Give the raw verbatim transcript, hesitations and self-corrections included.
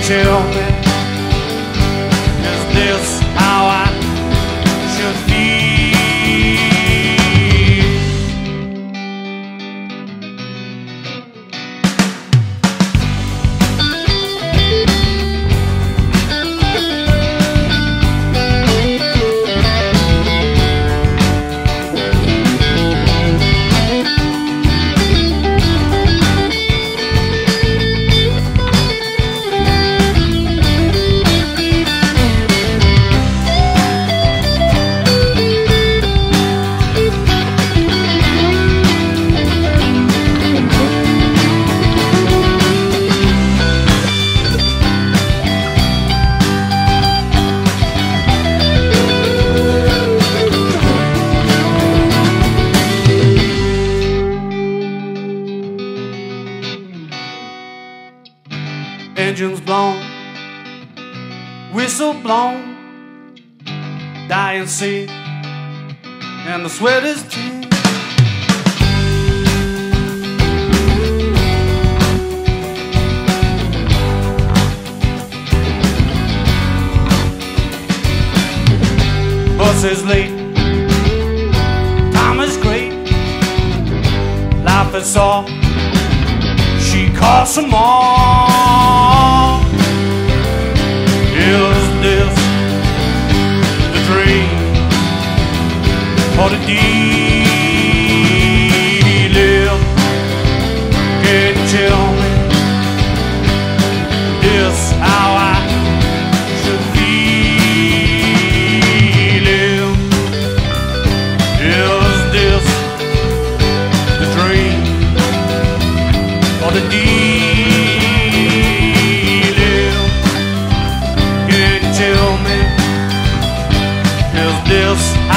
tell me, is this how I should feel? Engines blown, whistle blown, dying sea, and the sweat is tea. Bus is late, time is great, life is soft, she costs them all. Is this the dream or the deal? Can you tell me, is how I should feel? Is this the dream or the deal? Tell me, is this